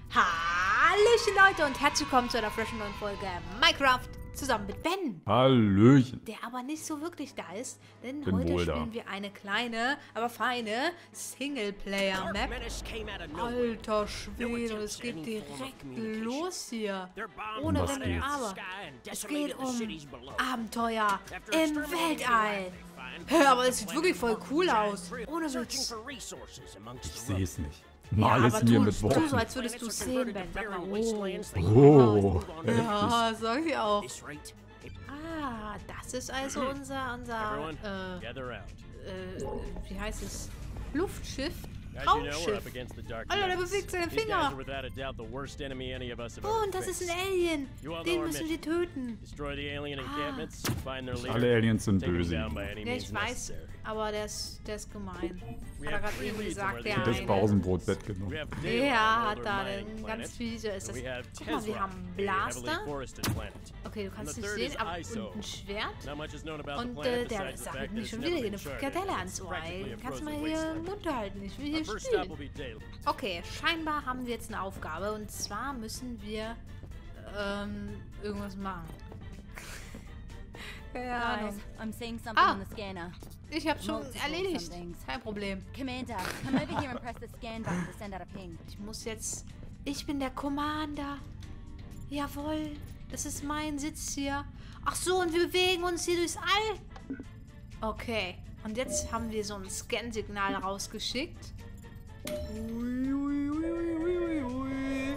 Hallöchen Leute und herzlich willkommen zu einer frischen neuen Folge Minecraft zusammen mit Ben. Hallöchen. Der aber nicht so wirklich da ist, denn Bin heute wohl da. spielen wir eine kleine, aber feine Singleplayer-Map. Alter Schwede, es geht direkt los hier. Ohne was Wenn und geht's? Aber. Es geht um Abenteuer im Weltall. Aber es sieht wirklich voll cool aus. Ohne Witz. Ich sehe es nicht. Ja, Mal es aber mir tu mit so, Worten. als würdest du es sehen, Ben. Sag mal, Oh, ja, sag ich auch. Ah, das ist also unser wie heißt es? Luftschiff? Raumschiff. Alter, der bewegt seine Finger. Oh, und das ist ein Alien. Den müssen wir töten. Alle Aliens sind böse. Ja, ich weiß, aber der ist gemein. Hat er gerade eben gesagt, der Das eine. Pausenbrotbett genommen. Ja, hat er. Ein ganz fiese ist das. Guck mal, wir haben einen Blaster. Okay, du kannst nicht sehen, aber und ein Schwert. Und der sagt mir schon wieder hier eine Frikadelle ans Ohr. Ey. Kannst du mal hier den Mund halten? Ich will hier spielen. Okay, scheinbar haben wir jetzt eine Aufgabe. Und zwar müssen wir irgendwas machen. Keine Ahnung. I'm seeing something on the scanner. Ich hab's schon Multiple erledigt. somethings. Kein Problem. Commander, come over here and press the scan button to send out a ping. Ich muss jetzt... Ich bin der Commander. Jawohl. Das ist mein Sitz hier. Ach so, und wir bewegen uns hier durchs All. Okay. Und jetzt haben wir so ein Scan-Signal rausgeschickt. Ui, ui, ui, ui, ui, ui.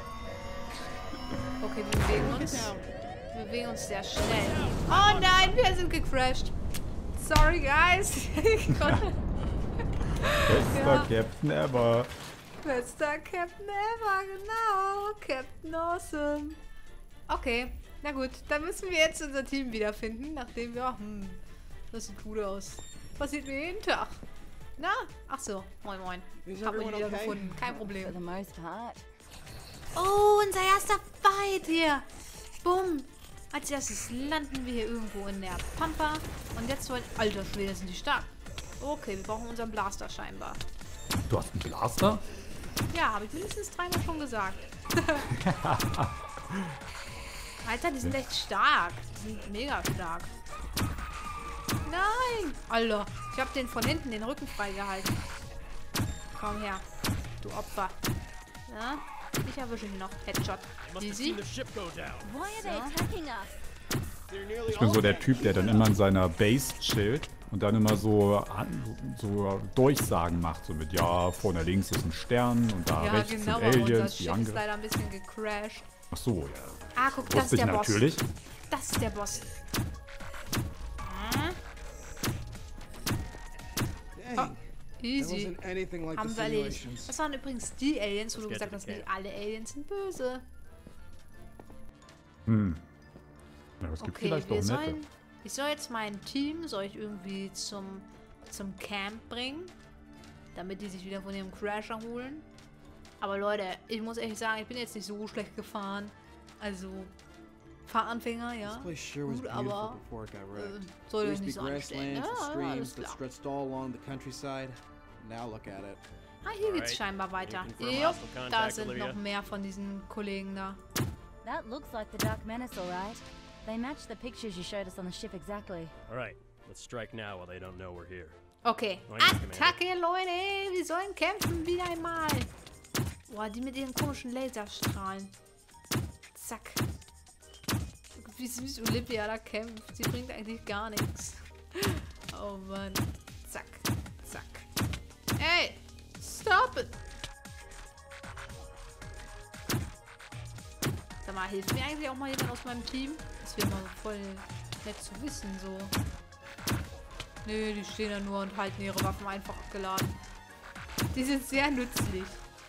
Okay, wir bewegen uns. Wir bewegen uns sehr schnell. Oh nein, wir sind gecrashed. Sorry, guys. Ich konnte... Bester Captain ever. Bester Captain ever, genau. Captain Awesome. Okay, na gut. Dann müssen wir jetzt unser Team wiederfinden, nachdem wir... das sieht gut aus. Passiert mir jeden Tag. Na? Ach so. Moin, moin. Ich habe mich wieder gefunden. Kein For Problem. the most part. Oh, unser erster Fight hier. Bumm. Als erstes landen wir hier irgendwo in der Pampa. Und jetzt wollen... Alter Schwede, sind die stark. Okay, wir brauchen unseren Blaster scheinbar. Du hast einen Blaster? Ja, habe ich mindestens dreimal schon gesagt. Alter, die sind echt stark. Die sind mega stark. Nein! Alter, ich habe den von hinten den Rücken freigehalten. Komm her, du Opfer. Ja, ich erwische ihn noch. Headshot. Easy. Why are they attacking us? Ich bin so der Typ, der dann immer in seiner Base chillt und dann immer so Durchsagen macht. So mit, ja, vorne links ist ein Stern und da Ja, rechts genau, sind aber unser Aliens, die Schiff ist Angriff. leider ein bisschen gecrashed. Ach so, ja. Ah, guck, das ist Wusste ich der Boss. natürlich. Das ist der Boss. Oh, easy. Haben wir erledigt. Das waren übrigens die Aliens, wo du gesagt hast, nicht alle Aliens sind böse. Ja, es gibt Okay, vielleicht wir doch nette. sollen... Ich soll jetzt mein Team, irgendwie zum Camp bringen, damit die sich wieder von ihrem Crash erholen. Aber Leute, ich muss ehrlich sagen, ich bin jetzt nicht so schlecht gefahren. Also, Fahranfänger, ja. Gut, aber soll euch nicht so anstellen. Ja, alles klar. Ah, hier geht's scheinbar weiter. Jupp, da sind noch mehr von diesen Kollegen da. That looks like the Dark Menace, alright. They match the pictures you showed us on the ship exactly. Alright, let's strike now while they don't know we're here. Okay, Attacke, Leute! Wir sollen kämpfen wieder einmal. Boah, die mit ihren komischen Laserstrahlen. Zack. Wie süß Olivia da kämpft. Sie bringt eigentlich gar nichts. Oh Mann. Zack, zack. Ey! Stop it! Sag mal, hilft mir eigentlich auch mal jemand aus meinem Team? Das wäre mal voll nett zu wissen, so. Nö, die stehen da nur und halten ihre Waffen einfach abgeladen. Die sind sehr nützlich.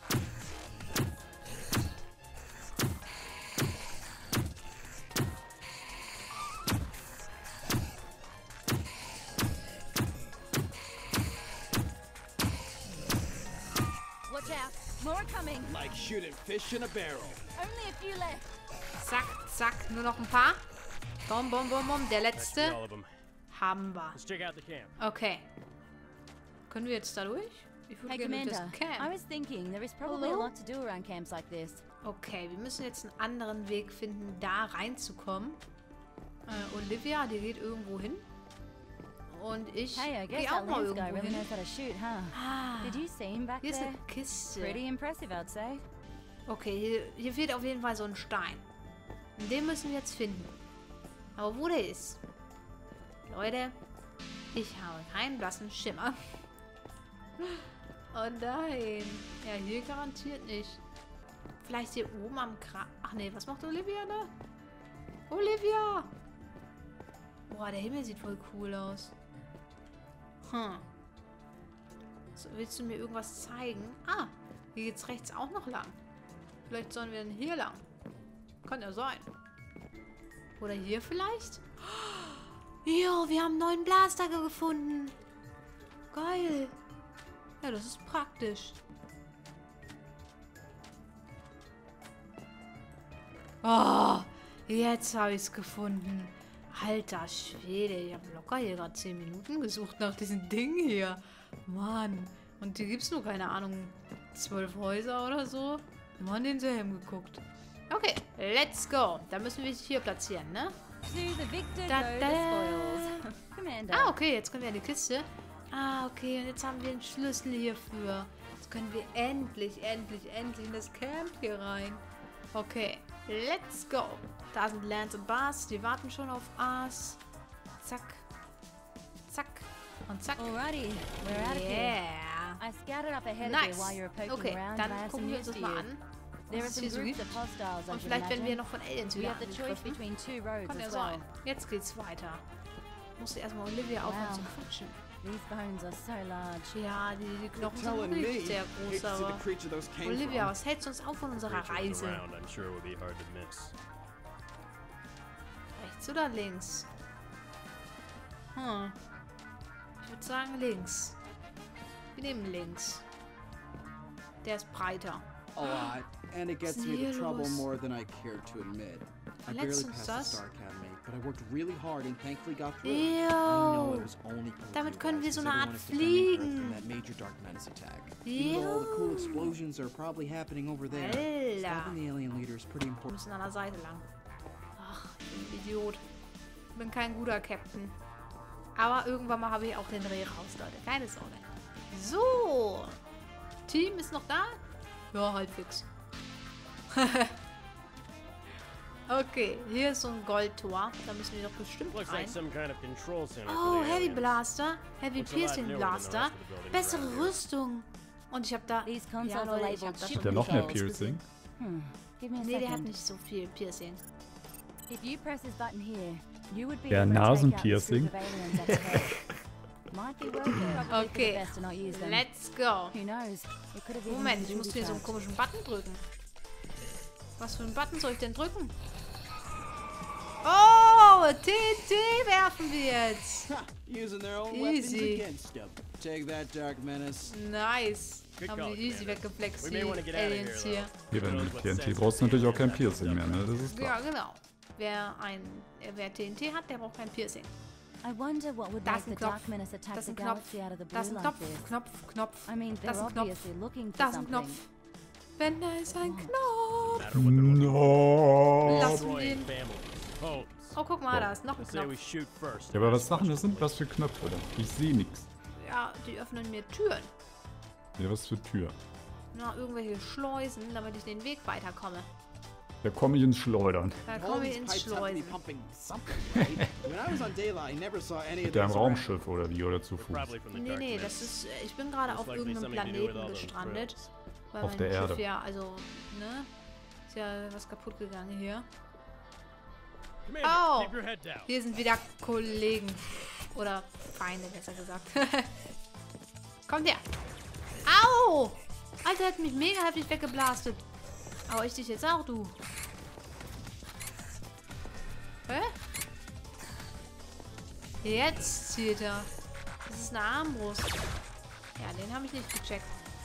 Watch out, more coming. Like shooting fish in a barrel. Only a few left. Zack, zack. Nur noch ein paar. Bom, bom, bom, bom. Der All letzte of them. haben wir. Let's check out the camp. Okay. Können wir jetzt da durch? Hey Commander, I was thinking there is probably a lot to do around camps like this. Okay, wir müssen jetzt einen anderen Weg finden, da reinzukommen. Olivia, die geht irgendwo hin. Und ich gehe auch mal irgendwo hin. Did you see him back Hier ist there? eine Kiste. Pretty impressive, I'd say. Okay, hier fehlt auf jeden Fall so ein Stein. Und den müssen wir jetzt finden. Aber wo der ist? Leute, ich habe keinen blassen Schimmer. Oh nein. Ja, hier garantiert nicht. Vielleicht hier oben am Kran... Ach nee, was macht Olivia da? Olivia! Boah, der Himmel sieht voll cool aus. So, willst du mir irgendwas zeigen? Ah, hier geht's rechts auch noch lang. Vielleicht sollen wir denn hier lang. Kann ja sein. Oder hier vielleicht? Jo, wir haben einen neuen Blaster gefunden. Geil. Ja, das ist praktisch. Oh, jetzt habe ich es gefunden. Alter Schwede, ich habe locker hier gerade 10 Minuten gesucht nach diesem Ding hier. Mann. Und hier gibt es nur, keine Ahnung, 12 Häuser oder so. Immer an denselben geguckt. Okay, let's go. Da müssen wir es hier platzieren, ne? Ah, okay, jetzt können wir in die Kiste. Ah, okay, und jetzt haben wir einen Schlüssel hierfür. Jetzt können wir endlich in das Camp hier rein. Okay, let's go. Da sind Lance und Buzz, die warten schon auf Aas. Zack. Zack. Und zack. Alrighty, we're out of here. I scouted up ahead of you while you were poking around, and I have some news to you. There are some groups of hostiles, und vielleicht werden wir noch von Aliens wieder angegriffen. Kann ja sein. Jetzt geht's weiter. Muss erstmal Olivia aufhören zu quatschen. These bones are so large. Ja, die Knochen sind wirklich sehr groß, aber... Olivia, was hältst du uns auf von unserer Reise? Rechts oder links? Ich würde sagen links. Wir nehmen links. Der ist breiter. A lot, and it gets me into trouble more than I care to admit. I barely passed the Star Academy, but I worked really hard and thankfully got through. I know it was only damit können wir so eine Art fliegen. That major Dark Menace attack. Even though all the cool explosions are probably happening over there. Stopping the alien leader is pretty important. Wir müssen an der Seite lang. Ach, ich bin ein Idiot. Ich bin kein guter Captain. Aber irgendwann mal habe ich auch den Dreh raus, Leute. Keine Sorge. So. Team ist noch da? Ja, halbwegs. Okay, hier ist so ein Goldtor. Da müssen wir doch bestimmt rein. Oh, Heavy Blaster. Heavy Piercing Blaster. Bessere Rüstung. Und ich habe da... Ja, Leute, ich hab da schon... Hat der noch mehr Piercing? Nee, der hat nicht so viel Piercing. Der Nasenpiercing. Okay, let's go. Moment, ich muss hier so einen komischen Button drücken. Was für einen Button soll ich denn drücken? Oh, TNT werfen wir jetzt. Easy. Nice. Haben die easy weggeflext, die Aliens hier. Hier, wenn du TNT brauchst, natürlich auch kein Piercing mehr, ne? Das ist klar. Ja, genau. Wer TNT hat, der braucht kein Piercing. Da ist ein Knopf. Da ist ein Knopf. Da ist ein Knopf. Knopf. Da ist ein Knopf. Da ist ein Knopf. Wenn da ist ein Knopf. No. Lassen wir ihn. Oh, guck mal, da ist noch ein Knopf. Ja, aber was Sachen das sind? Was für Knöpfe denn? Ich sehe nichts. Ja, die öffnen mir Türen. Ja, was für Tür? Na, irgendwelche Schleusen, damit ich den Weg weiterkomme. Da komme ich ins Schleudern. Da komme ich ins Schleusen. Mit deinem Raumschiff oder wie? Oder zu Fuß? Nee, das ist... Ich bin gerade auf irgendeinem Planeten gestrandet. Weil auf der Erde. Schiff ja, also, ne? Ist ja was kaputt gegangen hier. Oh! Hier sind wieder Kollegen. Oder Feinde, besser gesagt. Kommt her! Au! Alter, hat mich mega heftig weggeblastet. Aber ich dich jetzt auch, du. Hä? Jetzt zieht er. Das ist eine Armbrust. Ja, den habe ich nicht gecheckt.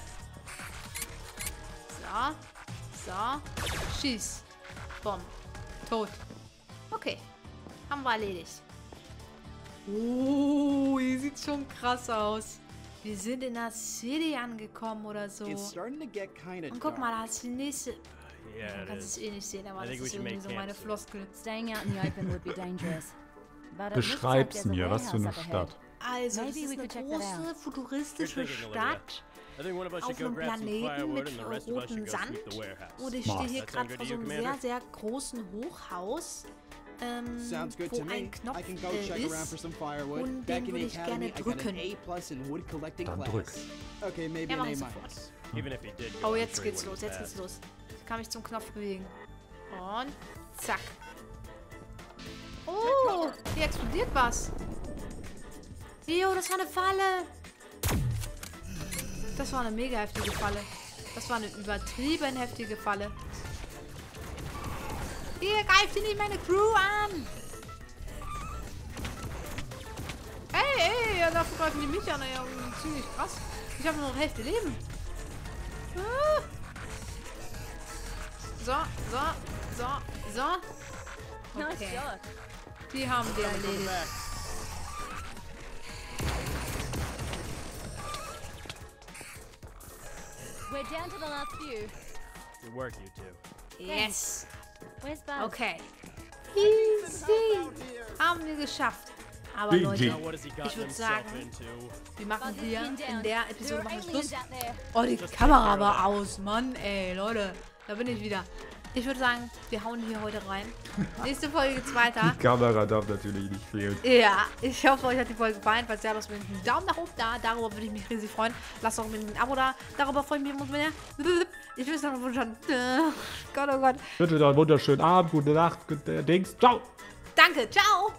So. Schieß. Bumm. Tot. Okay. Haben wir erledigt. Oh, hier sieht schon krass aus. Wir sind in der City angekommen oder so. Und guck mal, da ist die nächste... Man kann es eh nicht sehen, aber das ist irgendwie so meine Floskel. Beschreib's mir, was für eine Stadt. Also, das ist eine große, futuristische Stadt auf einem Planeten mit rotem Sand. Und ich stehe hier gerade vor so einem sehr, sehr großen Hochhaus, wo ein Knopf ist und den würde ich gerne drücken. Dann drück. Ja, mach ich sofort. Oh, jetzt geht's los, jetzt geht's los. Ich kann mich zum Knopf bewegen. Und zack. Oh, hier explodiert was. Jo, das war eine Falle. Das war eine mega heftige Falle. Das war eine übertrieben heftige Falle. Hier, greift ihr nicht meine Crew an. Ey, ja, dafür greifen die mich an. Ja, ziemlich krass. Ich habe nur noch Hälfte Leben. Ah. So. Okay. Die haben wir erledigt. We're down to the last few. Good work, you two. Yes. Where's Buzz? Okay. Easy. Haben wir geschafft. Aber Leute, ich würde sagen, wir machen hier in der Episode Schluss. Oh, die Kamera war aus, Mann, ey, Leute. Da bin ich wieder. Ich würde sagen, wir hauen hier heute rein. Nächste Folge geht's weiter. Die Kamera darf natürlich nicht fehlen. Ja, ich hoffe, euch hat die Folge gefallen. Falls ja, lasst mir einen Daumen nach oben da. Darüber würde ich mich riesig freuen. Lasst auch mit ein Abo da. Darüber freue ich mich mehr. Ich wünsche noch einen wunderschönen... Gott, oh Gott. Ich wünsche euch einen wunderschönen Abend, gute Nacht, gute Dings. Ciao. Danke, ciao.